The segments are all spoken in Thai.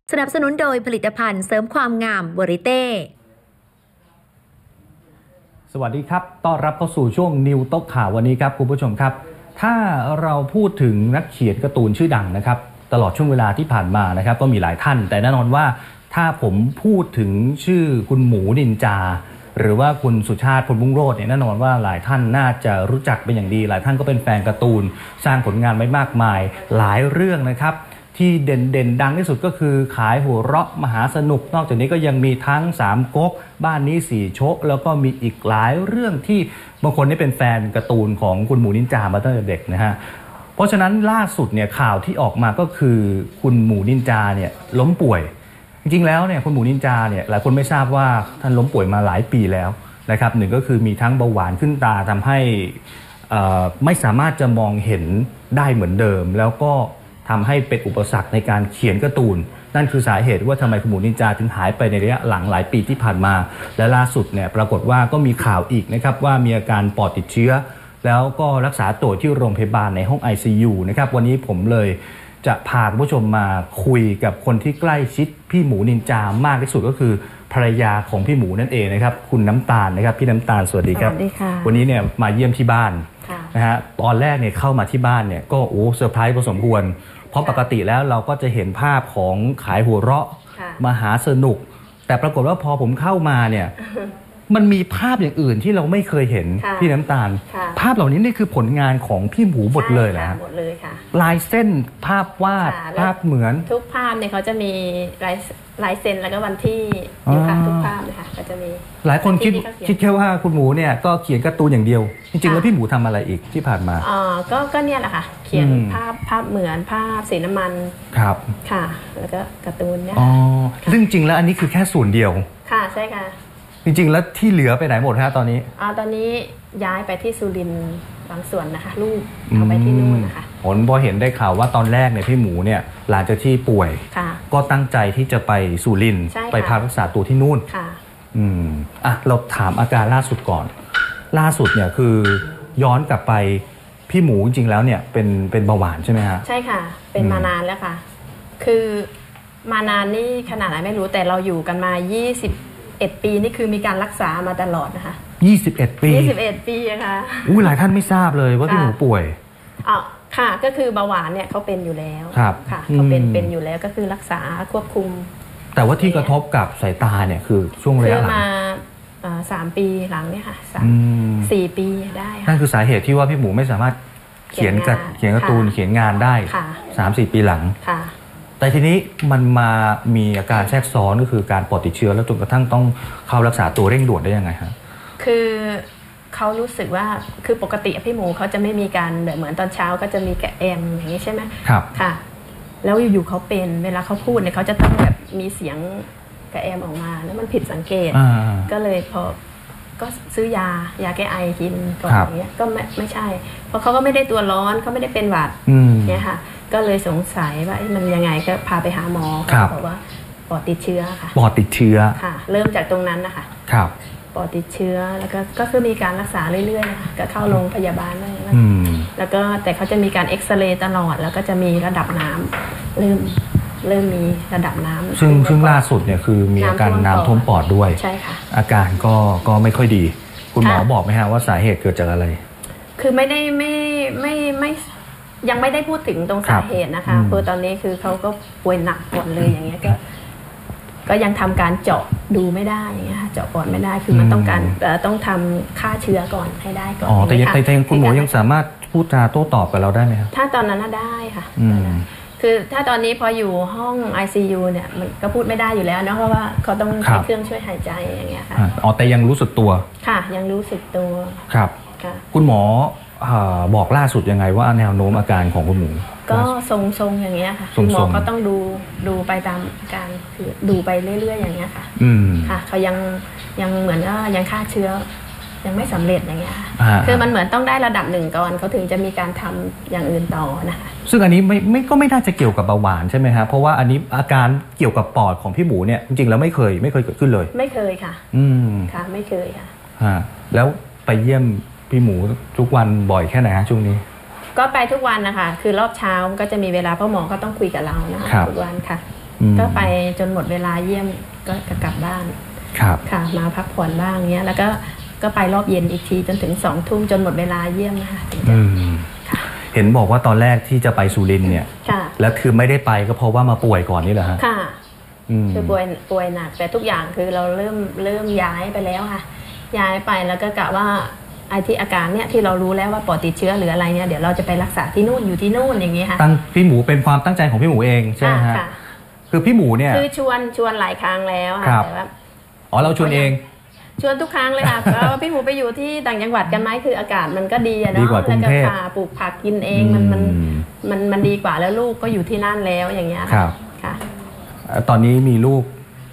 สนับสนุนโดยผลิตภัณฑ์เสริมความงามวอริเต้สวัสดีครับต้อนรับเข้าสู่ช่วงนิวโต๊ะข่าววันนี้ครับคุณผู้ชมครับถ้าเราพูดถึงนักเขียนการ์ตูนชื่อดังนะครับตลอดช่วงเวลาที่ผ่านมานะครับก็มีหลายท่านแต่แน่นอนว่าถ้าผมพูดถึงชื่อคุณหมูนินจาหรือว่าคุณสุชาติพลบุ้งโรจน์เนี่ยแน่นอนว่าหลายท่านน่าจะรู้จักเป็นอย่างดีหลายท่านก็เป็นแฟนการ์ตูนสร้างผลงานไว้มากมายหลายเรื่องนะครับที่เด่นดังที่สุดก็คือขายหัวเราะมหาสนุกนอกจากนี้ก็ยังมีทั้งสามก๊กบ้านนี้สี่โชคแล้วก็มีอีกหลายเรื่องที่บางคนนี่เป็นแฟนการ์ตูนของคุณหมูนินจามาตั้งแต่เด็กนะฮะเพราะฉะนั้นล่าสุดเนี่ยข่าวที่ออกมาก็คือคุณหมูนินจาเนี่ยล้มป่วยจริงๆแล้วเนี่ยคุณหมูนินจาเนี่ยหลายคนไม่ทราบว่าท่านล้มป่วยมาหลายปีแล้วนะครับหนึ่งก็คือมีทั้งเบาหวานขึ้นตาทำให้ไม่สามารถจะมองเห็นได้เหมือนเดิมแล้วก็ทำให้เป็นอุปสรรคในการเขียนการ์ตูนนั่นคือสาเหตุว่าทำไมคุณหมูนินจาถึงหายไปในระยะหลังหลายปีที่ผ่านมาและล่าสุดเนี่ยปรากฏว่าก็มีข่าวอีกนะครับว่ามีอาการปอดติดเชื้อแล้วก็รักษาตัวที่โรงพยาบาลในห้อง ICU นะครับวันนี้ผมเลยจะพาคุณผู้ชมมาคุยกับคนที่ใกล้ชิดพี่หมูนินจามากที่สุดก็คือภรรยาของพี่หมูนั่นเองนะครับคุณน้ำตาลนะครับพี่น้ำตาลสวัสดีครับสวัสดีค่ะวันนี้เนี่ยมาเยี่ยมที่บ้านนะฮะตอนแรกเนี่ยเข้ามาที่บ้านเนี่ยก็เซอร์ไพรส์พอสมควรเพราะปกติแล้วเราก็จะเห็นภาพของขายหัวเราะมหาสนุกแต่ปรากฏว่าพอผมเข้ามาเนี่ยมันมีภาพอย่างอื่นที่เราไม่เคยเห็นพี่น้ำตาลภาพเหล่านี้นี่คือผลงานของพี่หมูหมดเลยแหละหมดเลยค่ะลายเส้นภาพวาดภาพเหมือนทุกภาพเนี่ยเขาจะมีลายเซ็นแล้วก็วันที่อยู่ค่ะทุกภาพเลยค่ะก็จะมีหลายคนคิดแค่ว่าคุณหมูเนี่ยก็เขียนการ์ตูนอย่างเดียวจริงๆแล้วพี่หมูทำอะไรอีกที่ผ่านมาก็เนี่ยแหละค่ะเขียนภาพเหมือนภาพสีน้ำมันครับค่ะแล้วก็การ์ตูนเนี่ยซึ่งจริงแล้วอันนี้คือแค่ส่วนเดียวค่ะใช่ค่ะจริงๆแล้วที่เหลือไปไหนหมดฮะตอนนี้ตอนนี้ย้ายไปที่สุรินทร์บางส่วนนะคะลูกเอาไปที่นู่นนะคะผมพอเห็นได้ข่าวว่าตอนแรกเนี่ยพี่หมูเนี่ยหลังจากที่ป่วยก็ตั้งใจที่จะไปสุรินทร์ไปพักรักษาตัวที่นู่นเราถามอาการล่าสุดก่อนล่าสุดเนี่ยคือย้อนกลับไปพี่หมูจริงๆแล้วเนี่ยเป็นเบาหวานใช่ไหมฮะใช่ค่ะเป็นมานานแล้วค่ะคือมานานนี่ขนาดไหนไม่รู้แต่เราอยู่กันมา21 ปีนี่คือมีการรักษามาตลอดนะคะ 21 ปี 21 ปีอะค่ะหลายท่านไม่ทราบเลยว่าพี่หมูป่วยค่ะก็คือเบาหวานเนี่ยเขาเป็นอยู่แล้วค่ะเขาเป็นอยู่แล้วก็คือรักษาควบคุมแต่ว่าที่กระทบกับสายตาเนี่ยคือช่วงระยะหลังมา3 ปีหลังเนี่ยค่ะ4 ปีได้นั่นคือสาเหตุที่ว่าพี่หมูไม่สามารถเขียนการ์ตูนเขียนงานได้3-4 ปีหลังแต่ทีนี้มันมามีอาการแทรกซ้อนก็คือการปอดติดเชื้อแล้วจนกระทั่งต้องเข้ารักษาตัวเร่งด่วนได้ยังไงฮะคือเขารู้สึกว่าคือปกติพี่หมูเขาจะไม่มีการเหมือนตอนเช้าก็จะมีกระแอมอย่างนี้ใช่ไหมครับค่ะแล้วอยู่ๆเขาเป็นเวลาเขาพูดเนี่ยเขาจะต้องแบบมีเสียงกระแอมออกมาแล้วมันผิดสังเกตก็เลยพอก็ซื้อยาแก้ไอกินก่อนอย่างเงี้ยก็ไม่ใช่เพราะเขาก็ไม่ได้ตัวร้อนเขาไม่ได้เป็นหวัดเนี่ยค่ะก็เลยสงสัยว่ามันยังไงก็พาไปหาหมอเขาบอกว่าปอดติดเชื้อค่ะปอดติดเชื้อค่ะเริ่มจากตรงนั้นนะคะครับปอดติดเชื้อแล้วก็คือมีการรักษาเรื่อยๆนะคะก็เข้าโรงพยาบาลได้แล้วก็แต่เขาจะมีการเอ็กซเรย์ตลอดแล้วก็จะมีระดับน้ำเริ่มมีระดับน้ำซึ่งล่าสุดเนี่ยคือมีอาการน้ำท่วมปอดด้วยใช่ค่ะอาการก็ไม่ค่อยดีคุณหมอบอกไหมฮะว่าสาเหตุเกิดจากอะไรคือไม่ยังไม่ได้พูดถึงตรงสาเหตุนะคะเพราะตอนนี้คือเขาก็ป่วยหนักหมดเลยอย่างเงี้ยก็ยังทำการเจาะดูไม่ได้อย่างเงี้ยเจาะปอดไม่ได้คือมันต้องทำฆ่าเชื้อก่อนให้ได้ก่อนแต่คุณหมอยังสามารถพูดจาโต้ตอบกับเราได้ไหมครับถ้าตอนนั้นได้ค่ะคือถ้าตอนนี้พออยู่ห้อง ICU เนี่ยมันก็พูดไม่ได้อยู่แล้วนะเพราะว่าเขาต้องใช้เครื่องช่วยหายใจอย่างเงี้ยค่ะแต่ยังรู้สึกตัวค่ะยังรู้สึกตัวครับคุณหมอบอกล่าสุดยังไงว่าแนวโน้มอาการของคุณหมูก็ทรงๆอย่างเงี้ยค่ะคุณหมอก็ต้องดูไปตามอาการคือดูไปเรื่อยๆอย่างเงี้ยค่ะค่ะเขายังเหมือนว่ายังฆ่าเชื้อยังไม่สำเร็จอย่างเงี้ยคือมันเหมือนต้องได้ระดับ1ก่อนเขาถึงจะมีการทำอย่างอื่นต่อนะคะซึ่งอันนี้ไม่น่าจะเกี่ยวกับเบาหวานใช่ไหมครับเพราะว่าอันนี้อาการเกี่ยวกับปอดของพี่หมูเนี่ยจริงๆแล้วไม่เคยเกิดขึ้นเลยไม่เคยค่ะค่ะไม่เคยค่ะแล้วไปเยี่ยมพี่หมูทุกวันบ่อยแค่ไหนฮะช่วงนี้ก็ไปทุกวันนะคะคือรอบเช้าก็จะมีเวลาเพราะหมอก็ต้องคุยกับเรานะคะทุกวันค่ะก็ไปจนหมดเวลาเยี่ยมก็กลับบ้านครับค่ะมาพักผ่อนบ้างเงี้ยแล้วก็ไปรอบเย็นอีกทีจนถึง2 ทุ่มจนหมดเวลาเยี่ยมนะคะเห็นบอกว่าตอนแรกที่จะไปสุรินทร์เนี่ยแล้วคือไม่ได้ไปก็เพราะว่ามาป่วยก่อนนี่แหละฮะค่ะคือป่วยหนักแต่ทุกอย่างคือเราเริ่มย้ายไปแล้วค่ะย้ายไปแล้วก็กะว่าไอ้ที่อาการเนี่ยที่เรารู้แล้วว่าปอดติดเชื้อหรืออะไรเนี่ยเดี๋ยวเราจะไปรักษาที่นู่นอยู่ที่นู่นอย่างนี้ค่ะตั้งพี่หมูเป็นความตั้งใจของพี่หมูเองใช่ไหมฮะคือพี่หมูเนี่ยคือชวนหลายครั้งแล้วค่ะแต่ว่าเราชวนเองชวนทุกครั้งเลยค่ะเพราะพี่หมูไปอยู่ที่ต่างจังหวัดกันไหมคืออากาศมันก็ดีอะเนาะแล้วก็ปลูกผักกินเองมันดีกว่าแล้วลูกก็อยู่ที่นั่นแล้วอย่างเงี้ยค่ะตอนนี้มีลูก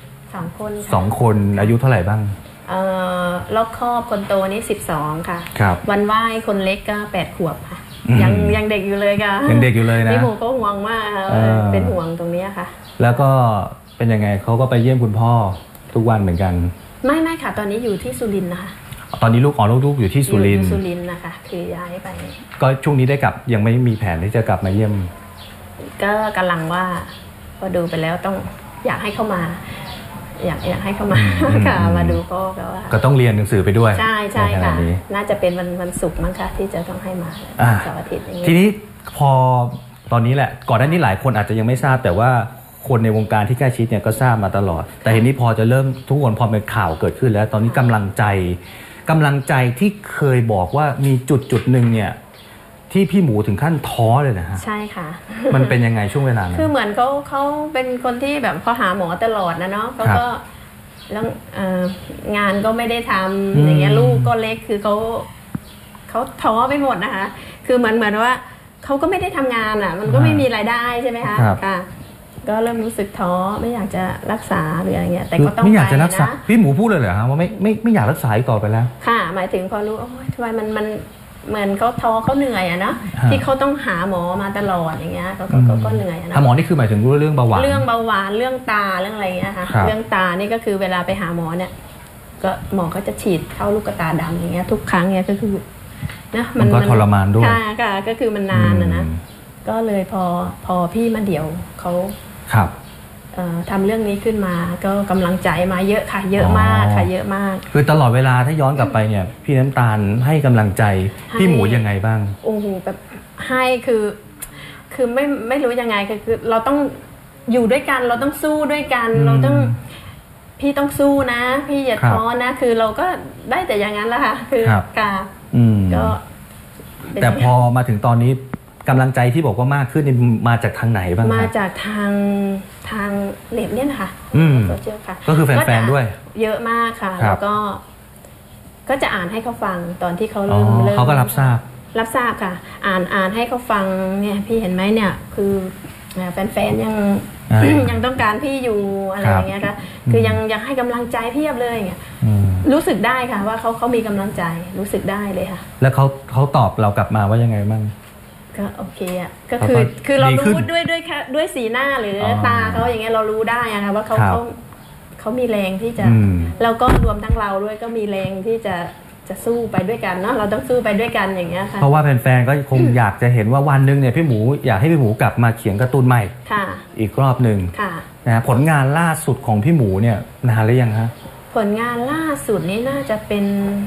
2 คนอายุเท่าไหร่บ้างรอบครอบคนโตนี่12ค่ะครับวันไหว้คนเล็กก็8 ขวบค่ะยังเด็กอยู่เลยค่ะยังเด็กอยู่เลยนะพี่หมูก็ห่วงมากเป็นห่วงตรงนี้ค่ะแล้วก็เป็นยังไงเขาก็ไปเยี่ยมคุณพ่อทุกวันเหมือนกันไม่ค่ะตอนนี้อยู่ที่สุรินทร์นะคะตอนนี้ลูกอยู่ที่สุรินทร์นะคะคือย้ายไปก็ช่วงนี้ได้กลับยังไม่มีแผนที่จะกลับมาเยี่ยมก็กำลังว่าพอดูไปแล้วต้องอยากให้เข้ามาอยากให้เข้ามาค่ะมาดูพ่อก็ต้องเรียนหนังสือไปด้วยใช่ค่ะน่าจะเป็นวันศุกร์มั้งคะที่จะต้องให้มาเสาร์อาทิตย์อย่างนี้ทีนี้พอตอนนี้แหละก่อนหน้านี้หลายคนอาจจะยังไม่ทราบแต่ว่าคนในวงการที่ใกล้ชิดเนี่ยก็ทราบมาตลอดแต่เห็นนี้พอจะเริ่มทุกคนพอเป็นข่าวเกิดขึ้นแล้วตอนนี้กำลังใจที่เคยบอกว่ามีจุดหนึ่งเนี่ยที่พี่หมูถึงขั้นท้อเลยนะฮะใช่ค่ะมันเป็นยังไงช่วงเวลานั้นคือเหมือนเขาเป็นคนที่แบบพอหาหมอตลอดนะเนาะเขาก็แล้วงานก็ไม่ได้ทำอย่างเงี้ยลูกก็เล็กคือเขาท้อไปหมดนะคะคือเหมือนว่าเขาก็ไม่ได้ทำงานอ่ะมันก็ไม่มีรายได้ใช่ไหมคะค่ะก็เริ่มรู้สึกท้อไม่อยากจะรักษาหรืออะไรเงี้ยแต่ก็ต้องไม่อยากจะรักษาพี่หมูพูดเลยเหรอฮะว่าไม่อยากรักษาอีกต่อไปแล้วค่ะหมายถึงพอรู้โอ้ยทำไมมันเหมือนเขาท้อเขาเหนื่อยอะเนาะที่เขาต้องหาหมอมาตลอดอย่างเงี้ยก็เหนื่อยนะหาหมอนี่คือหมายถึงเรื่องเบาหวานเรื่องตาเรื่องอะไรเงี้ยค่ะเรื่องตานี่ก็คือเวลาไปหาหมอเนี่ยก็หมอก็จะฉีดเข้าลูกตาดำอย่างเงี้ยทุกครั้งเนี่ยก็คือนะมันก็ทรมานด้วยค่ะก็คือมันนานนะก็เลยพอพี่มาเดี่ยวเขาครับทำเรื่องนี้ขึ้นมาก็กำลังใจมาเยอะค่ะเยอะมากค่ะเยอะมากคือตลอดเวลาถ้าย้อนกลับไปเนี่ยพี่น้ำตาลให้กำลังใจพี่หมูยังไงบ้างโอ้โหแบบให้คือไม่รู้ยังไงคือเราต้องอยู่ด้วยกันเราต้องสู้ด้วยกันเราต้องพี่ต้องสู้นะพี่อย่าท้อนะคือเราก็ได้แต่อย่างนั้นแหละค่ะคือก็แต่พอมาถึงตอนนี้กำลังใจที่บอกว่ามากขึ้นมาจากทางไหนบ้างมาจากทางเน็ตเนี่ยนะคะโซเชียลค่ะก็คือแฟนๆด้วยเยอะมากค่ะแล้วก็จะอ่านให้เขาฟังตอนที่เขาเริ่มเขาก็รับทราบค่ะอ่านให้เขาฟังเนี่ยพี่เห็นไหมเนี่ยคือแฟนๆยังต้องการพี่อยู่อะไรอย่างเงี้ยค่ะคือยังให้กำลังใจเพียบเลยอย่างเงี้ยรู้สึกได้ค่ะว่าเขามีกำลังใจรู้สึกได้เลยค่ะแล้วเขาตอบเรากลับมาว่ายังไงบ้างก็โอเคอ่ะก็คือเรารู้ด้วยสีหน้าหรือตาเขาอย่างเงี้ยเรารู้ได้อะค่ะว่าเขามีแรงที่จะแล้วก็รวมทั้งเราด้วยก็มีแรงที่จะสู้ไปด้วยกันเนาะเราต้องสู้ไปด้วยกันอย่างเงี้ยค่ะเพราะว่าแฟนๆก็คงอยากจะเห็นว่าวันนึงเนี่ยพี่หมูอยากให้พี่หมูกลับมาเขียนการ์ตูนใหม่อีกรอบหนึ่งนะผลงานล่าสุดของพี่หมูเนี่ยนานหรือยังฮะผลงานล่าสุดนี้น่าจะเป็น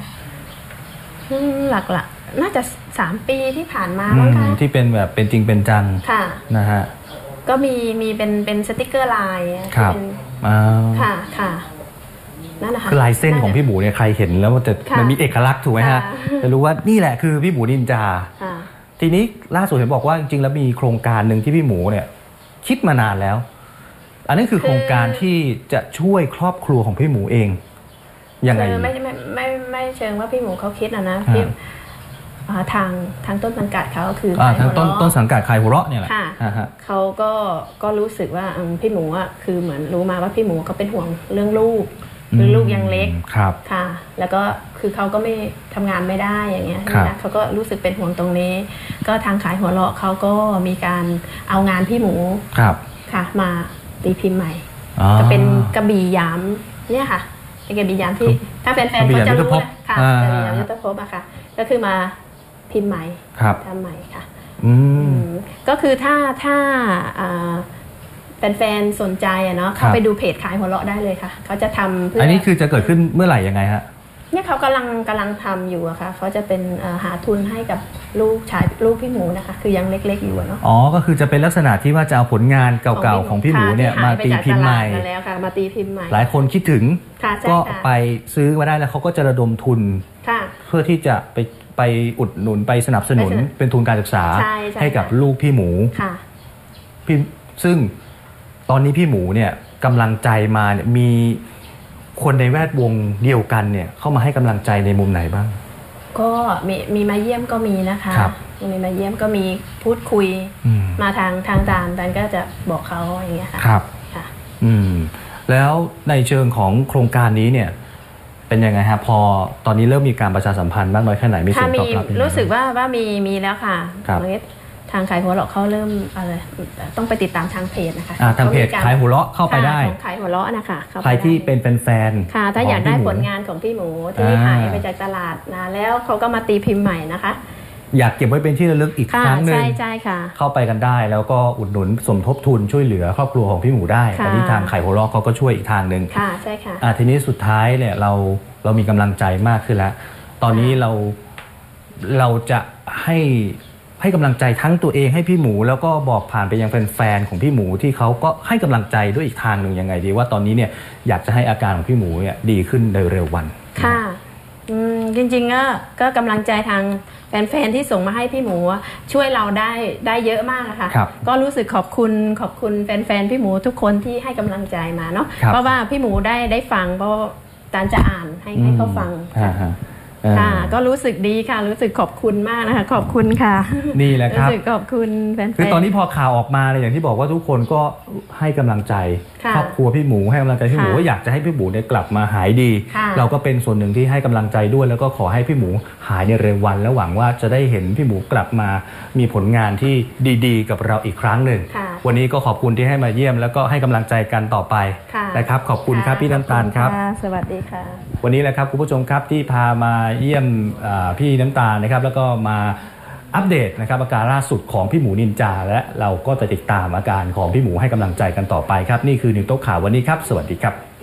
หลักน่าจะ3 ปีที่ผ่านมาบ้างคะที่เป็นแบบเป็นจริงเป็นจังนะฮะก็มีเป็นสติกเกอร์ลายครับค่ะนั่นแหละค่ะคือลายเส้นของพี่หมูเนี่ยใครเห็นแล้วมันมีเอกลักษณ์ถูกไหมฮะจะรู้ว่านี่แหละคือพี่หมูนินจาทีนี้ล่าสุดเห็นบอกว่าจริงๆแล้วมีโครงการหนึ่งที่พี่หมูเนี่ยคิดมานานแล้วอันนี้คือโครงการที่จะช่วยครอบครัวของพี่หมูเองยังไงไม่เชิงว่าพี่หมูเขาคิดนะพี่ทางต้นสังกัดเขาคือทางต้นสังกัดใครหัวเราะเนี่ยแหละเขาก็รู้สึกว่าพี่หมูอ่ะคือเหมือนรู้มาว่าพี่หมูเขาเป็นห่วงเรื่องลูกยังเล็กค่ะแล้วก็คือเขาก็ไม่ทำงานไม่ได้อย่างเงี้ยนะเขาก็รู้สึกเป็นห่วงตรงนี้ก็ทางขายหัวเราะเขาก็มีการเอางานพี่หมูค่ะมาตีพิมพ์ใหม่ก็เป็นกระบี่ยามเนี่ยค่ะเป็นกระบี่ยามที่ถ้าแฟนๆเขาจะรู้นะค่ะกระบี่ยามยุทธภพอะค่ะก็คือมาพิมพ์ใหม่ทำใหม่ค่ะก็คือถ้าแฟนๆสนใจอะเนาะเข้าไปดูเพจขายหัวเราะได้เลยค่ะเขาจะทำเพื่ออันนี้คือจะเกิดขึ้นเมื่อไหร่ยังไงฮะเนี่ยเขากำลังทำอยู่อะค่ะเขาจะเป็นหาทุนให้กับลูกพี่หมูนะคะคือยังเล็กๆอยู่เนาะอ๋อก็คือจะเป็นลักษณะที่ว่าจะเอาผลงานเก่าๆของพี่หมูเนี่ยมาตีพิมพ์ใหม่แล้วค่ะมาตีพิมพ์ใหม่หลายคนคิดถึงก็ไปซื้อมาได้แล้วเขาก็จะระดมทุนเพื่อที่จะไปอุดหนุนไปสนับสนุนเป็นทุนการศึกษาให้กับลูกพี่หมูซึ่งตอนนี้พี่หมูเนี่ยกำลังใจมาเนี่ยมีคนในแวดวงเดียวกันเนี่ยเข้ามาให้กำลังใจในมุมไหนบ้างก็มีมาเยี่ยมก็มีนะคะมีมาเยี่ยมก็มีพูดคุยมาทางตานก็จะบอกเขาอย่างเงี้ยค่ะครับแล้วในเชิงของโครงการนี้เนี่ยเป็นยังไงฮะพอตอนนี้เริ่มมีการประชาสัมพันธ์มากน้อยแค่ไหนมีเสียงตอบรับรู้สึกว่ามีแล้วค่ะทางขายหัวเราะเขาเริ่มอะไรต้องไปติดตามทางเพจนะคะทางเพจขายหัวเราะเข้าไปได้ขายหัวเราะนะคะใครที่เป็นแฟนค่ะถ้าอยากได้ผลงานของพี่หมูที่หายไปจากตลาดนะแล้วเขาก็มาตีพิมพ์ใหม่นะคะอยากเก็บไว้เป็นที่ระลึกอีกครั้งหนึ่งใช่ค่ะเข้าไปกันได้แล้วก็อุดหนุนสมทบทุนช่วยเหลือครอบครัวของพี่หมูได้อันนี้ทางขายหัวเราะเขาก็ช่วยอีกทางหนึ่งค่ะใช่ค่ะทีนี้สุดท้ายเนี่ยเรามีกำลังใจมากขึ้นแล้วตอนนี้เราจะให้กำลังใจทั้งตัวเองให้พี่หมูแล้วก็บอกผ่านไปยังแฟนๆของพี่หมูที่เขาก็ให้กำลังใจด้วยอีกทางหนึ่งยังไงดีว่าตอนนี้เนี่ยอยากจะให้อาการของพี่หมูเนี่ยดีขึ้นโดยเร็ววันค่ะจริงๆก็กำลังใจทางแฟนๆที่ส่งมาให้พี่หมูช่วยเราได้เยอะมากค่ะก็รู้สึกขอบคุณแฟนๆพี่หมูทุกคนที่ให้กำลังใจมาเนาะเพราะว่าพี่หมูได้ฟังเพราะตานจะอ่านให้เขาฟังค่ะก็รู้สึกดีค่ะรู้สึกขอบคุณมากนะคะขอบคุณค่ะนี่แหละครับรู้สึกขอบคุณแฟนๆคือตอนนี้พอข่าวออกมาเลยอย่างที่บอกว่าทุกคนก็ให้กำลังใจครอบครัวพี่หมูให้กำลังใจพี่หมูว่าอยากจะให้พี่หมูเนี่ยกลับมาหายดีเราก็เป็นส่วนหนึ่งที่ให้กำลังใจด้วยแล้วก็ขอให้พี่หมูหายในเร็ววันแล้วหวังว่าจะได้เห็นพี่หมูกลับมามีผลงานที่ดีๆกับเราอีกครั้งหนึ่งวันนี้ก็ขอบคุณที่ให้มาเยี่ยมแล้วก็ให้กำลังใจกันต่อไปนะครับขอบคุณครับพี่น้ำตาลครับสวัสดีค่ะวันนี้แหละครับคุณผู้ชมครับที่พามาเยี่ยมพี่น้ำตาลนะครับแล้วก็มาอัปเดตนะครับอาการล่าสุดของพี่หมูนินจาและเราก็จะติดตามอาการของพี่หมูให้กำลังใจกันต่อไปครับนี่คือนิวโต๊ะข่าววันนี้ครับสวัสดีครับ